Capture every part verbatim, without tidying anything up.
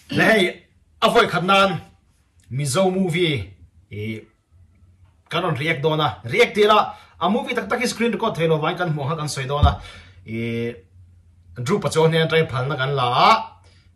Hey, avoid Khanan, Mizo movie, a canon react dona, react dela, a movie that takes screen record tail of Wankan Mohakan Soidona, a Drew Pachoni and Train Palnagan La.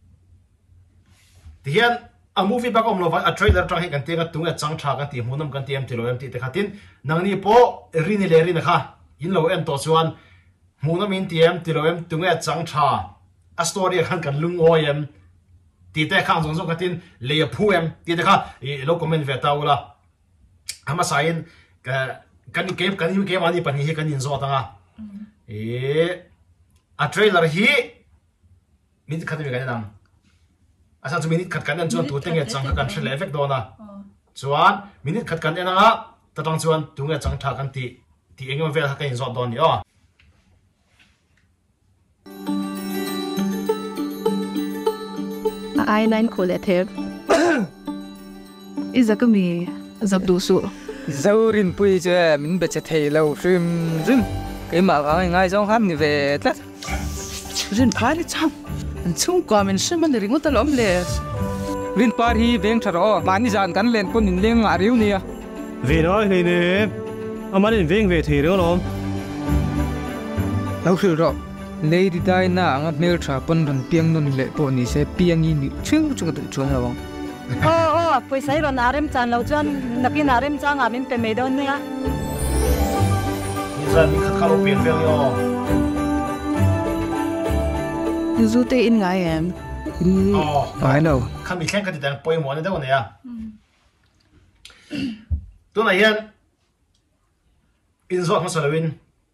The here a movie back on a trailer trying can take a two at Sang Chak and the Munam can T M T M T Hatin, Nani Po, Rini Lerinaha, in low end Tosuan, Munam in T M T M two at Sang Cha, a story of Hankan Lung Oyam. Tite khang zong zong katin le phuem tite kha lo comment ve taula ama sain ka kan ke kan yu ke mani pani hi kan in zo tanga e a trailer hi minute khat me ga dang asa chu minute khat kan an chuan tu tenge chang kan threle effect dona chuan minute khat kan enanga tatang chuan tunga chang tha kan ti ti engem ve ha kan in zo don ni o ai nine khole the izakami zabdu su zaurin pui che min be che thei lo rim rim ke ma ga ngai jong ham ni ve tlat rin phai cham an chung kwa min shim man ringo talom le rin par hi beng tharo mani jan kan len pon in leng a riu ni a ve nói này nè amarin veng ve thei ro lom lo thil ro lady dai na nga mel tha pon ran piang non le po ni se piang ni chung chung tu chuan lo ô ô poi sai ron arem chan lo chuan napin arem chang amin pe me don nia ni zan mi khat khalo pian vel yo zute in ngai em oh I know kham mi khen ka ti dang poi mo ne da ne ya tu na yan in zo ma salawin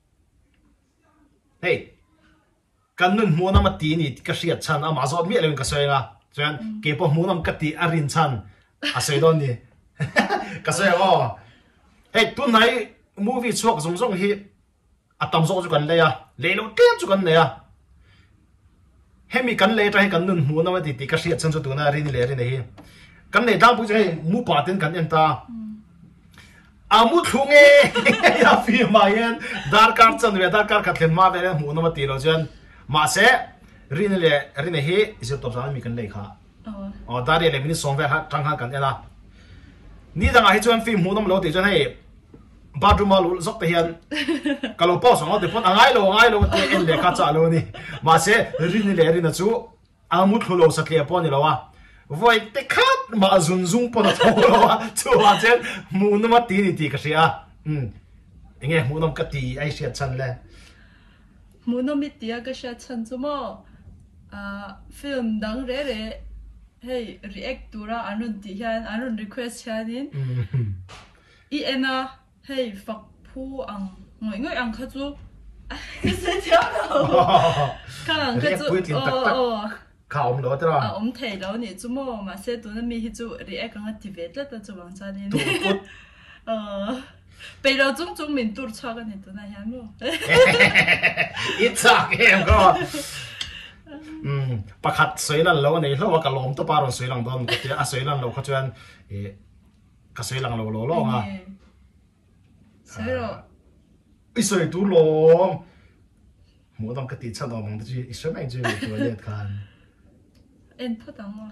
hey kan nun mu na ma ti ni ka hriat chan ama zot mi lewin ka soinga chuan ke po mu nam ka ti arin chan a sei don ni ka sei o hey tu nai movie chuak zong zong hi atam zo chu kan le ya le lo tem chu kan ne ya hemi kan le ta hi kan nun mu na ma ti ti ka hriat chan chu tu na ri ni le ri nei kan le dang pu che mu pa ten kan en ta amu thunge ya fi ma yen dar kar chan ve dar kar khatlen ma ve mu na ma ti lo chuan mà sẽ rin le rin he is top sa mi kan le kha oh da re le mi song ve ha tang ha kan ela ni da nga hi chuan film hu nom lo ti chuan hei bathroom lu zok te hian kalo po song lo te phone angai lo angai lo te en le kha cha lo ni ma se rin le rin chu amu thulo sa kle po ni lo wa voi te khat ma zun zung po na tho lo wa chu wa chen mu no ma ti ni ti ka sia um enge mu nom ka ti ai sia chan le monomitia ka sha chan chumo a film dang re re hey react tura anun ti hian anun request hianin i ena hey fuck phu ang ngoi ngoi ang kha chu se tia lo ka ang kha chu o o ka om lo tra a om thei lo ni chumo ma se tu na mi hi chu react ang activate la ta chu wang cha ni ờ bây giờ chúng chúng mình tur cho cái này tụi này hả luôn ít sao em có um bác hạt sấy lần lâu này lâu cả lồng tôi bao rồi sấy lần đó cái tiếng à sấy lần lâu có chuyện cái sấy lần lâu lâu lâu à sấy rồi ít sấy tu lồng mua đâm cái tiền chân đó mong chứ ít sấy mấy chứ tôi lấy khăn em phát động mà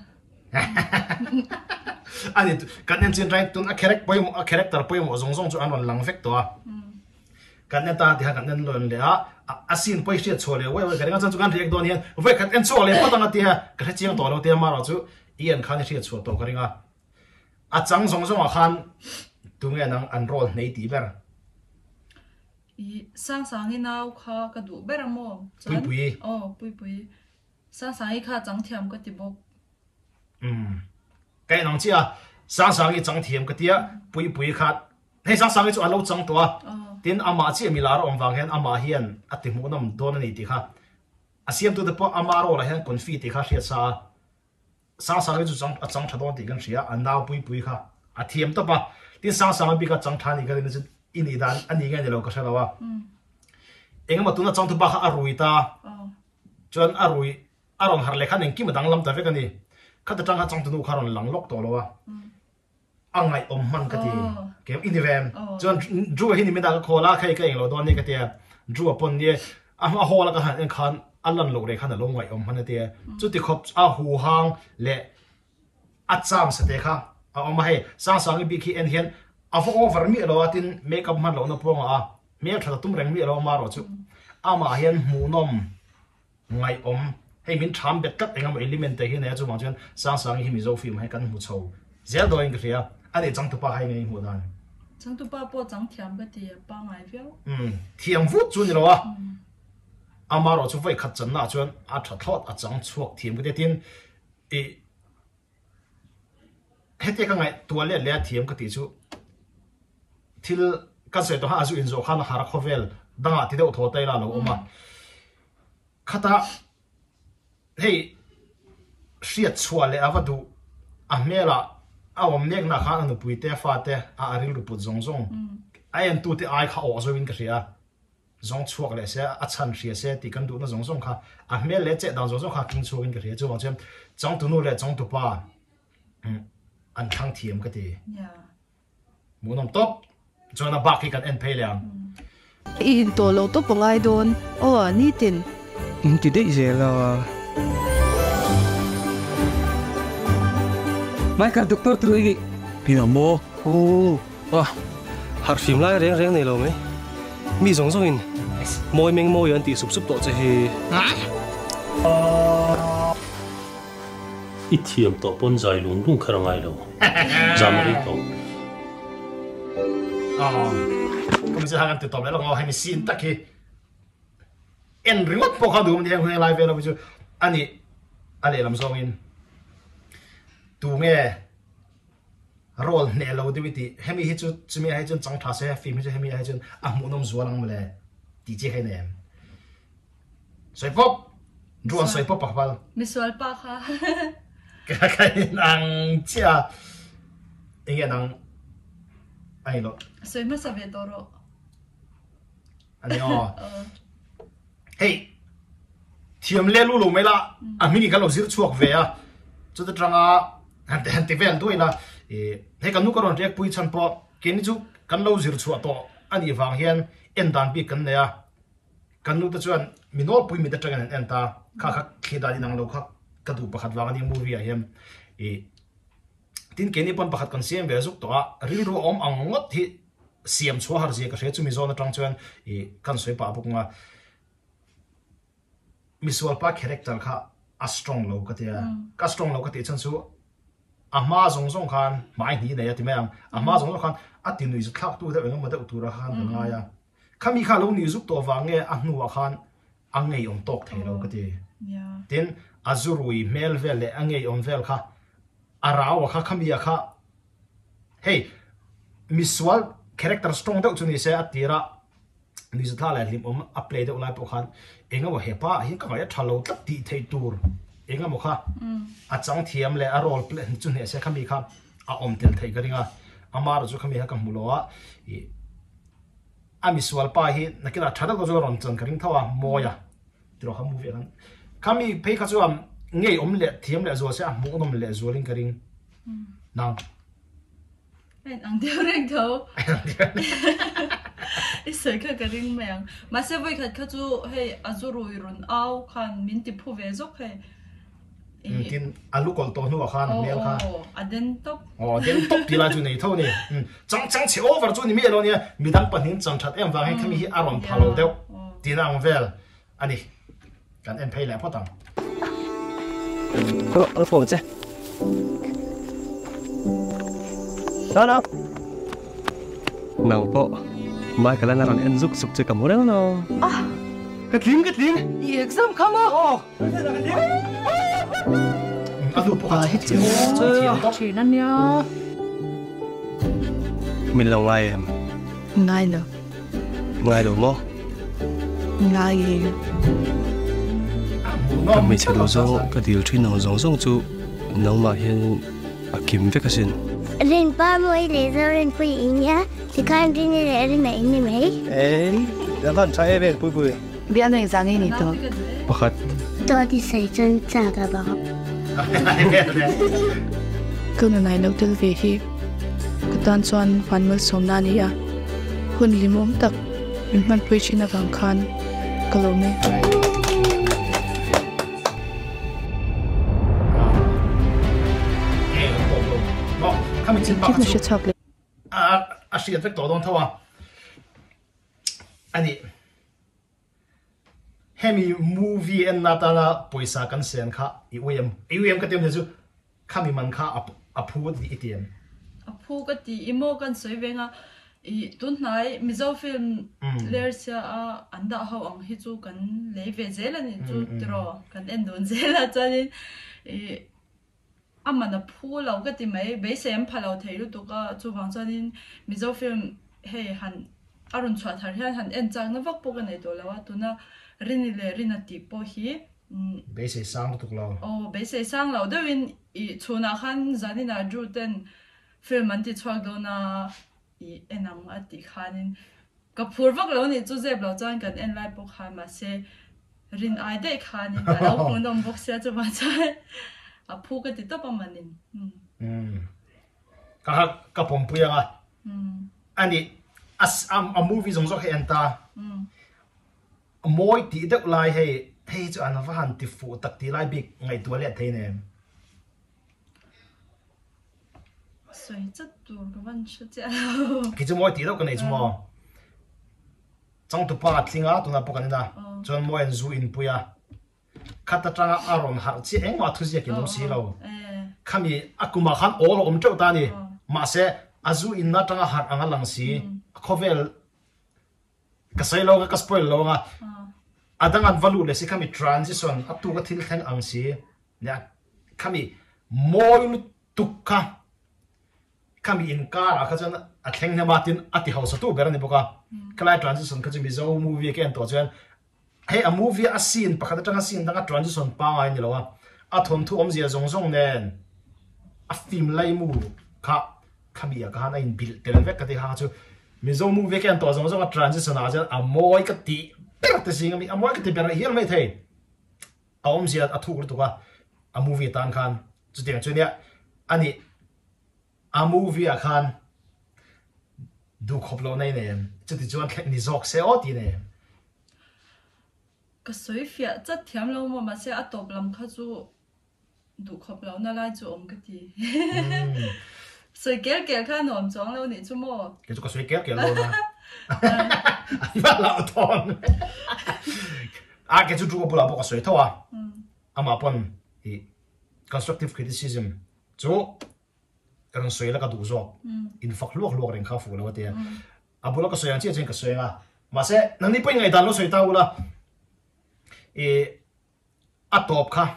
anh ấy cái nên chuyện này tuần a character bôi a character bôi một giống giống cho anh làm effect đó cái nên ta thì cái nên luôn lẽ a scene bôi chuyện xóa lẽ vậy vậy cái nên chân cho anh react đó nha vậy cái nên xóa lẽ phát động cái cái chuyện đó đâu thì mà rồi chứ ian khăn chuyện xóa đó cái này a chẳng giống giống khăn tụi nghe năng anh roll này tí vậy sang sang cái nào kha cái đủ bé làm mò bui bui oh bui bui sang sang cái kha chẳng thiam cái tiệp um cái năng chi à sáng sáng cái trắng thiêm cái tia bui bui khát hay sáng sáng cái chỗ anh lâu trắng tua tin ama chi mi lar om wang hen ama hian ati mu nam don ni ti kha asiam tu de po ama ro la hen kon fi ti kha ria sa sáng sáng cái chỗ trắng trắng thadon ti kan ria an naw bui bui kha a thiêm to pa tin sáng sáng bi ka trắng thani cái ni ini dan ani ngai de lo ka sa lawa engam tu na trắng tu ba kha arui ta chon arui arong har le khan eng ki ma dang lam ta ve ka ni khát trăng khát trăng tụi nó khá là lắng lóc to lo à, anh ngày ôm man cái gì, cái in event, cho nên dù hiện mình đã có là khai cái lo đó này cái gì, dù upon này, à mà hoa là cái hàng khăn, anh lần lâu rồi khăn là lâu ngày ôm man cái gì, chút thì khóc à hồ hang lệ a cham sa te kha a om hai sang sang bi khi en hian a fo over mi lo atin make up man lo na pong a me tha tum reng mi lo ma ro chu ama hian mu nom ngai om hei min tham bet kat engam element te hi ne chu ma chen sang sang hi mi zo film hai kan mu chho zel do ing ria ani chang tu pa hai nei mu dan chang tu pa po chang thiam ka ti pa ngai veo um thiam vu chu ni lo a ama ro chu vai khat chan na chuan a tha thot a chang chuak thiam ke tin e hete ka ngai tuale le thiam ka ti chu thil ka se to ha zu in zo khana har khovel danga ti de tho tai la lo oma khata hei riat chuale avadu a mela awam nek na kha anu puite fa te a aril ru put zong zong ai an tu te ai kha o zo in ka ria zong chuak le se a chan ria se ti kan du na zong zong kha a mel le che dang zong zong kha king chu in ka ria chu ma chem chang tu nu le chang tu pa an thang thiam ka ti ya mu nom top chona ba ki kan en phe liang in to lo to pongai don o ni tin in ti de je la mai ka doctor trui Pina mo. oh Wah, har phim lai reng reng này lo mấy. Mi giống giống in. Môi mình môi anh tí sụp sụp tổ chứ he. ít thiểm tổ bôn dài luôn luôn khả năng ai đâu. Giảm đi tổ. ờ cũng sẽ hàng từ tóm lại là ngồi hay mình xin tắc khi en remote po kha du mình đang live về đâu chứ anh ấy anh ấy làm sao in tu nghe role nè lâu đi đi hemi hết chút chỉ mình hay chút chẳng thà sẽ phim hết hemi hay chút à muốn nông zua lăng mà lẽ đi chơi hay nè soi pop ruộng soi pop bạc vào mi sual pa kha cái cái nàng chia anh nghe nàng ai lo soi ma sa ve to ro anh ấy oh hey thiam le lu lu mai la a mi ni ka lo zir chuak ve a chu ta tranga han te han te vel tu ina e he kan nu ka ron rek pui chan po ken chu kan lo zir chuak to ani wang hian en dan bi kan ne a kan nu ta chuan minol pui mi ta tangan en ta kha kha khida di nang lo kha ka du pakhat wang ani movie a hiam e tin ken ni pon pakhat kan siam ve zuk to a ril ru om ang ngot hi siam chua har je ka hre chu mi zona tang chuan e kan soi pa buk nga visual pa character kha a strong lo ka tia ka strong lo ka ti chan chu a ma zong zong khan mai ni ne ya ti mang a ma zong zong khan a ti nui zu thak tu da engam da utura khan nga ya khami kha lo ni zuk to wange a hnu wa khan angei om tok thei lo ka ti ya tin azurui mel vel le angei om vel kha araw kha khami ya kha hey visual character strong da chu ni se atira ni zu tha la lim om a play da ulai po khan enga wa hepa hi ka ya thalo tak ti thei tur enga mo kha a chang thiam le a role play chu ne se khami kha a om tel thei ka ringa amar chu khami ha ka mulowa e ami swal pa hi nakila thada ko zo ron chan ka ring thawa moya tro ha movie kan khami pe kha chu am ngei om le thiam le zo se a mu nom le zo ring ka ring nang en ang deu reng tho i soi kha ka ring meng ma se voi khat kha chu hey azuru irun au khan min ti phu ve zok he tin alu kol to nu khan mel kha oh aden top oh den top ti la chu nei tho ni chang chang che over chu ni mi lo ni mi dang pan hin chang that em wa he khami hi aron phalo deu tin ang vel ani kan en phei la photam Ờ, ở phố chứ. Đó nào. Nào bộ. Mai cái lần nào anh giúp sụp chơi cả mối đó nào. Cái tiếng cái tiếng. exam khama Ồ. alu po kha hết chiu chỉ nan ya Mình là ngoài em. ngai lo Ngoài đồ mò. ngai Mình mới chơi đồ zo cái điều chuyên nào giống giống chú. Nào mà hiện à kiếm việc cái gì. Rin ba mươi lệ rồi rin pui nhá thì khăn rin lệ rin này ni mấy Ê, đã bạn trai về bùi bùi. bi an eng zangi ni to Bác khát. tôi thì xây chân cha cả bảo kun nai lo tel ve hi katan chuan fanmal somna ni ya hun limom tak min man pui china wang khan kalome kami chin pa Kit na chu siya chak le. a a shi vek to don thawa ani hemi movie en na ta na poisa kan sen kha i wem i wem ka tem chu kami man kha a phu di itiem a phu ka ti imo kan soi venga i tun nai mizo film lersia a anda ho ang hi chu kan leve zela ni chu tro kan en don zela chanin i amana phu lo ka ti mai be sem phalo theiru tu ka chu wang chanin mizo film he han arun chwa thar hian han en chang na vak poka nei to lawa tuna rini le rina ti po hi be se sang tu lo oh be se sang lo dewin i chuna khan zanina ju ten film anti chwak do na i enang ati khanin ka phurwak lo ni chu zeb lo chan kan en lai po kha ma se rin ai de khanin ka lo khon dom bok sia chu ma chai a phu ka ti to pa manin hm ka ka pom puya nga hm ani as am a movie zong zo he enta hm moi ti dek lai he he chu an va han ti fu tak ti lai big ngai tu le thei ne soi chat tur ka van chu cha ki chu moi ti dek kan ei chu mo chang tu pa tlinga tu na pokan na chon mo en zu in puya khata tanga aron har chi eng ma thu ji ki nom si lo khami akuma khan ol om chau ta ni ma se azu in na tanga har anga lang si khovel ka sai lo ka spoil lo nga adangan value le si khami transition atu ka thil thang ang si ya khami moi tukka khami in kara ka chan a thleng na matin ati house tu berani boka kalai transition ka chimi zo movie ke an to chen hey a movie a scene pakhat atanga scene danga transition pa ngai ni lowa a thon thu om zia zong zong nen a film lai mu kha khami a ka na in bil tel vek ka ti ha chu mi zo movie ke an to zong zong a transition a chen a moi ka ti per ta singa mi a moi ka ti ber hier mai thei a om zia a thu ru tu ka a movie tan khan chu tiang chu nia ani a movie a khan du khoplo nei ne chu ti chuan thek ni zok se o ti ne ka soi fia chat thiam lo mo ma se a top lam kha chu du khop lo na lai chu om ka ti soi kel kel kha nom chong lo ni chu mo ke chu ka soi kel kel lo na ba la ton a ke chu chu ko pula bo ka soi thawa ama pon hi constructive criticism chu kan soi la ka du zo in fak luak luak ren kha fu lo te abula ka soi an chi chen ka soi nga ma se nang ni pai ngai dan lo soi ta ula e a top kha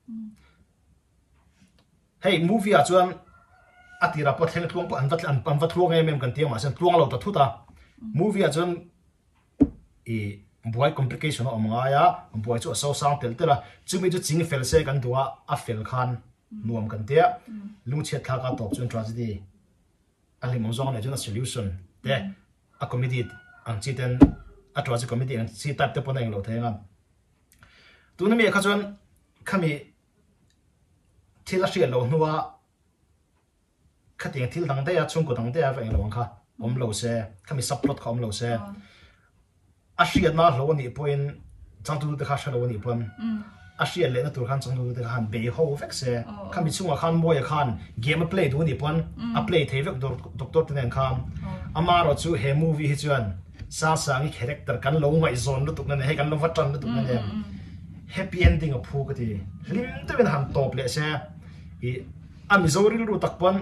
hey movie a chuan atira po thleng thlong po an vat an pam vat thlong em em kan ti ma sen thlong lo ta thu ta movie a chuan e boy complication o ma ya boy chu so sang tel tela chumi chu ching fel se kan duwa a fel khan nuam kan te lung chet kha ka top chuan tragedy ali mong zong ne chuan solution te a comedy ang chi ten a tragedy comedy ang chi type te po na eng lo thenga tu na mi kha chuan khami thila hria lo hnuwa khating thil dang te a chung ko dang te a veng lo kha om lo se khami subplot kha om lo se a hria na lo ni point chang tu te kha sha lo ni pon a hria le na tur khan chang tu te khan be ho vek se khami chunga khan boy khan game play du ni pon a play the vek doctor te nen kham ama ro chu he movie hi chuan sa sang i character kan lo ngai zone lu tuk na he kan lo vatran lu tuk na ne happy ending of phu ka ti lim te ben han top le se i ami zori lu tak pon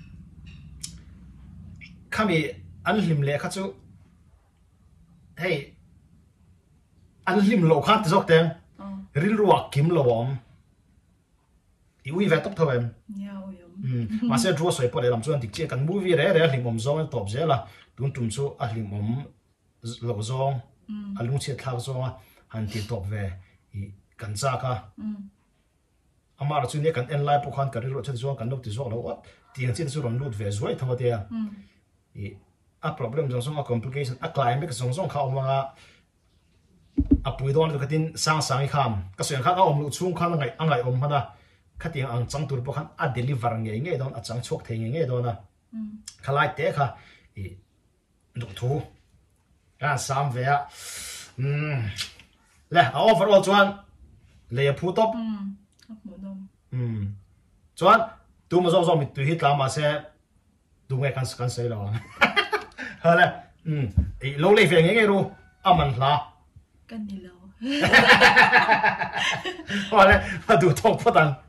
khami an lim le kha chu hey an lim lo kha tzok teng ril ruak kim lo om i ui ve top thoem ya oyom ma se dro soi po le lam chuan dik che kan movie re re lim om zong top zela tun tum chu a lim om lo zong alung che thak zong han ti top ve i kan cha ka amar chu ne kan en lai po khan ka ri ro chen zong kan nok ti zok lo wat ti ang chen chu ron lut ve zoi thawa te i a problem jong song a complication a climate jong song kha omanga a pui don ka tin sang sang i kham ka sen kha ka om lu chung khan ngai angai om hana khating ang chang tur po khan a deliver nge nge don a chang chok the nge nge don na khalai te kha i duk thu ka sam ve a um le a overall chuan le phu top hm mo dom um chuan tu ma zo zo mi tu hi tla ma se tu nghe kan kan sei lo ha le um e lo le fe nge nge ru aman la kan ni lo ha le ma du thok pha tang